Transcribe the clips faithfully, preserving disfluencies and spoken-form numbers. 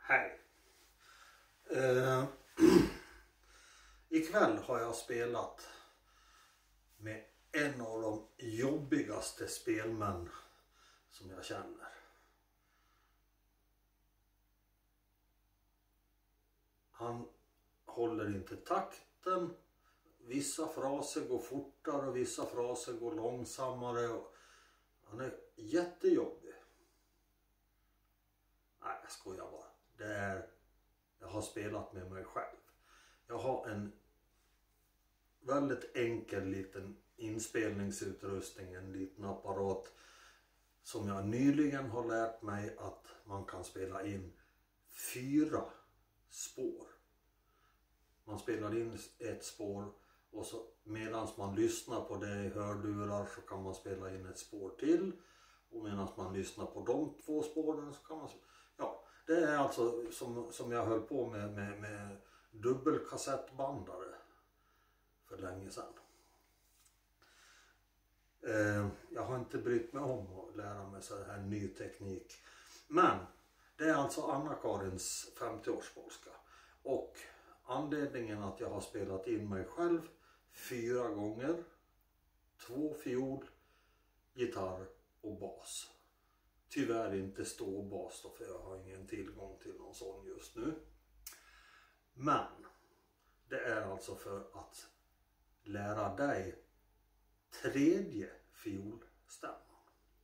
Hej. Uh, ikväll har jag spelat med en av de jobbigaste spelmän som jag känner. Han håller inte takten. Vissa fraser går fortare och vissa fraser går långsammare. Och han är jättejobbig. Nej, jag skojar bara. Det är, jag har spelat med mig själv. Jag har en väldigt enkel liten inspelningsutrustning, en liten apparat som jag nyligen har lärt mig att man kan spela in fyra spår. Man spelar in ett spår och så medan man lyssnar på det i hörlurar så kan man spela in ett spår till. Och medan man lyssnar på de två spåren så kan man... Ja, det är alltså som, som jag höll på med, med, med dubbelkassettbandare för länge sedan. Eh, jag har inte brytt mig om att lära mig så här ny teknik. Men det är alltså Anna-Karins femtioårspolska. Och anledningen att jag har spelat in mig själv fyra gånger, två fiol, gitarr och bas. Tyvärr inte ståbas då, för jag har ingen tillgång till någon sån just nu. Men det är alltså för att lära dig tredje fiolstämman.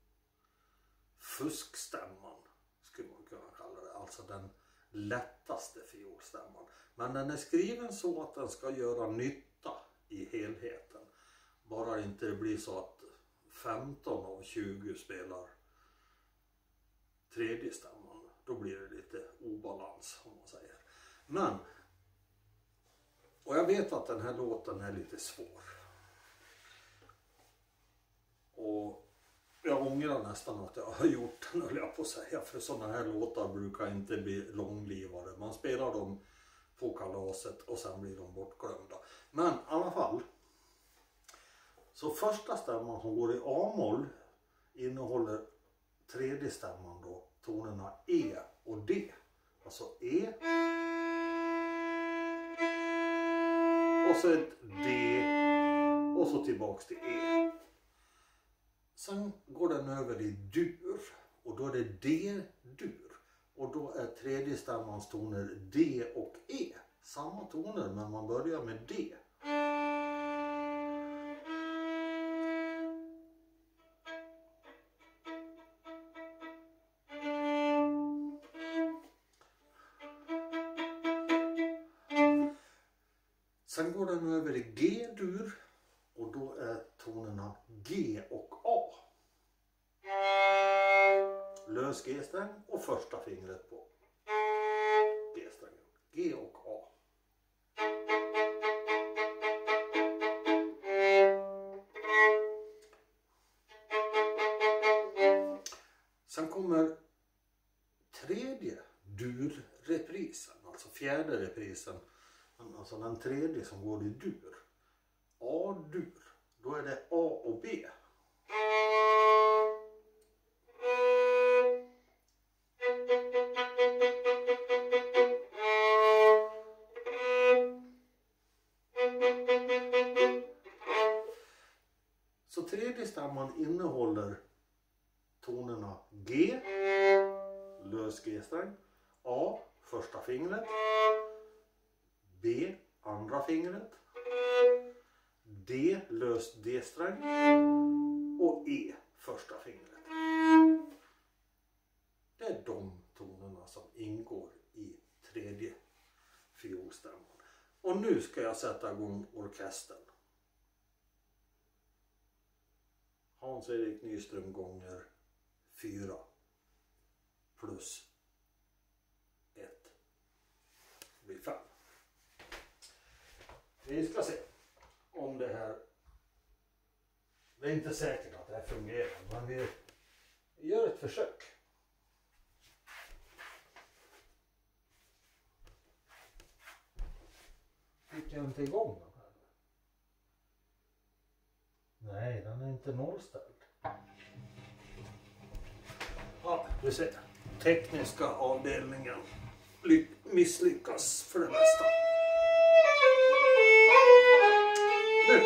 Fuskstämman skulle man kunna kalla det, alltså den lättaste fiolstämman. Men den är skriven så att den ska göra nytta i helheten. Bara inte det blir så att femton av tjugo spelar tredje stämman. Då blir det lite obalans om man säger. Men, och jag vet att den här låten är lite svår. Och jag ångrar nästan att jag har gjort den, höll jag på att säga. För sådana här låtar brukar inte bli långlivade. Man spelar dem på kalaset och sen blir de bortglömda. Men i alla fall. Så första stämman som går i A-moll innehåller tredje stämman då tonerna E och D. Alltså E. Och så ett D. Och så tillbaks till E. Sen går den över i dur. Och då är det D-dur. Och då är tredje stämmans toner D och E. Samma toner men man börjar med D. Sen går den över i G-dur och då är tonerna G och A. Lös G-sträng och första fingret på G-strängen. G och A. Sen kommer tredje dur-reprisen, alltså fjärde reprisen. Alltså den tredje som går i dur. A-dur. Då är det A och B. Så tredje stämman innehåller tonerna G, lös G-sträng, A, första fingret, B, andra fingret, D, lös D-sträng och E, första fingret. Det är de tonerna som ingår i tredje fiolstämman. Och nu ska jag sätta igång orkestern. Hans-Erik Nyström gånger fyra plus ett blir fem. Vi ska se om det här, det är inte säkert att det här fungerar, men vi gör ett försök. Fick jag inte igång den här? Nej, den är inte nollställd. Ja, vi ser. Tekniska avdelningen. misslyckas för det mesta. Nu.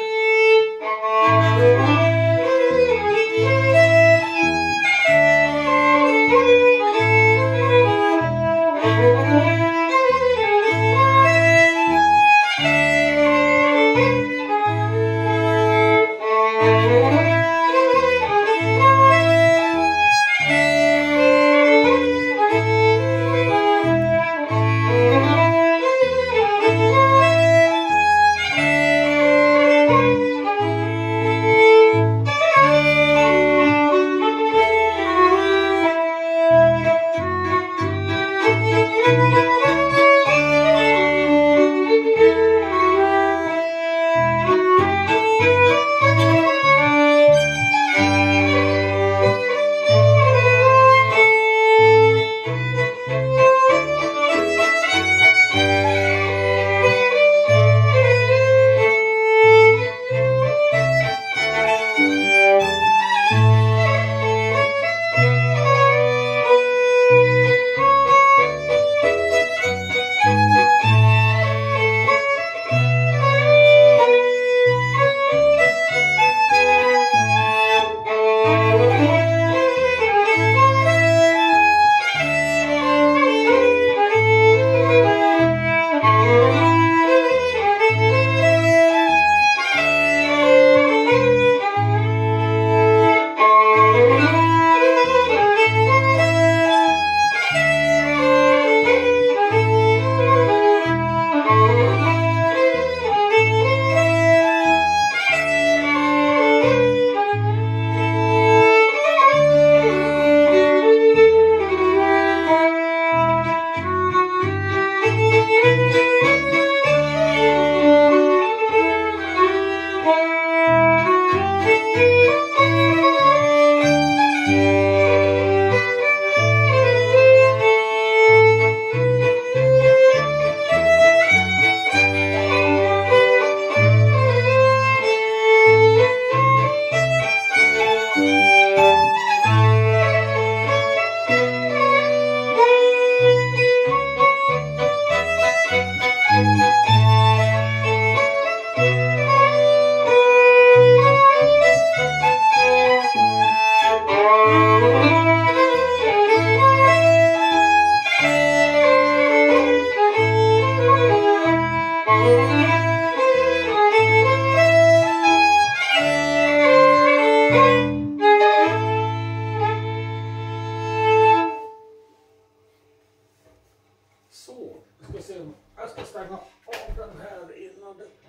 Så, jag ska se om jag ska stänga av den här innan det,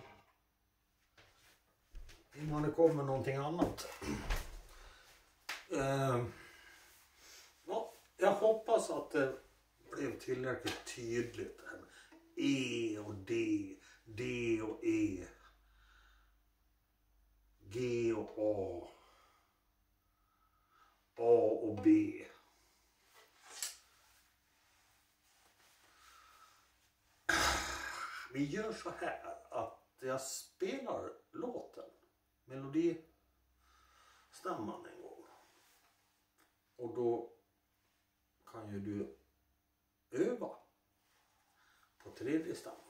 innan det kommer någonting annat. Uh, ja, jag hoppas att det blev tillräckligt tydligt det här med E och D, D och E, G och A, A och B. Vi gör så här att jag spelar låten, melodistämman en gång. Och då kan ju du öva på tredje stämman.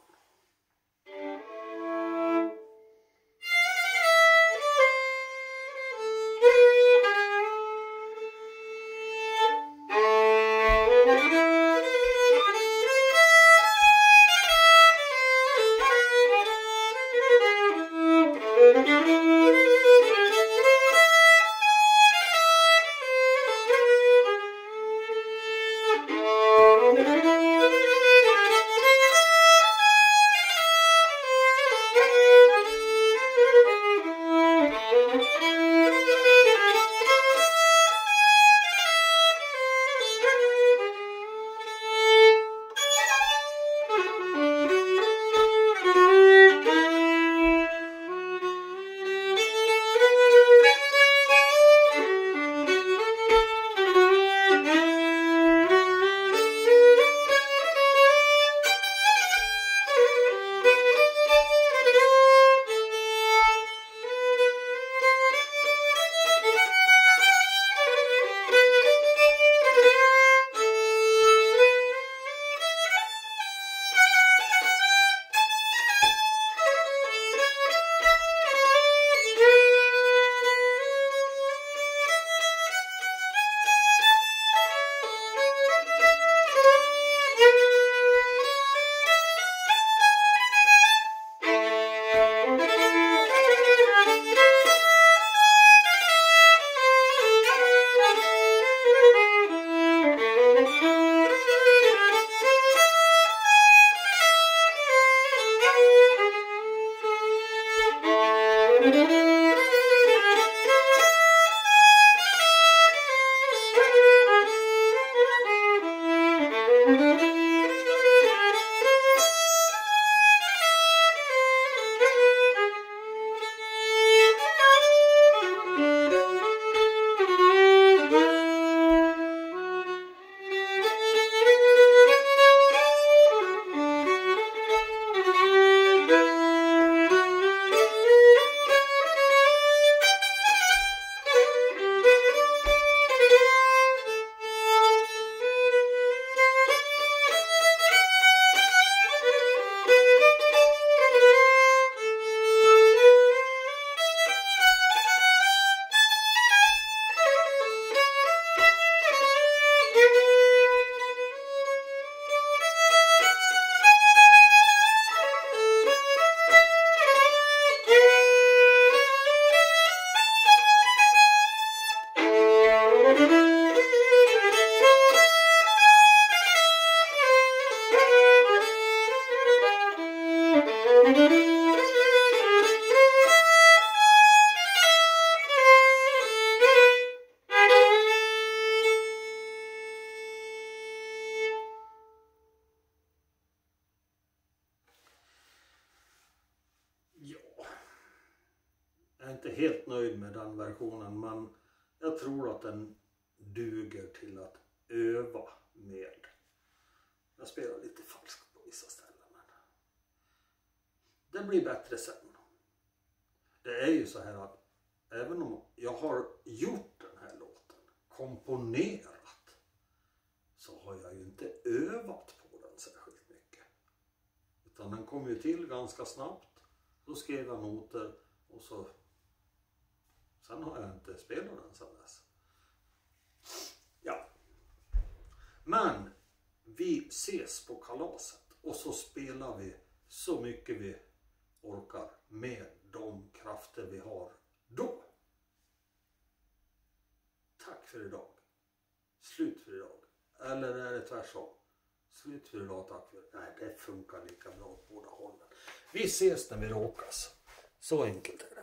Jag är inte helt nöjd med den versionen, men jag tror att den duger till att öva med. Jag spelar lite falskt på vissa ställen, men det blir bättre sen. Det är ju så här att även om jag har gjort den här låten, komponerat, så har jag ju inte övat på den särskilt mycket. Utan den kom ju till ganska snabbt, så skrev jag noter och så sen har jag inte spelat den sedan dess. Ja. Men vi ses på kalaset och så spelar vi så mycket vi orkar med de krafter vi har då. Tack för idag. Slut för idag. Eller är det tvärtom? Slut för idag, tack för. Nej, det funkar lika bra åt båda hållen. Vi ses när vi råkas. Så enkelt är det.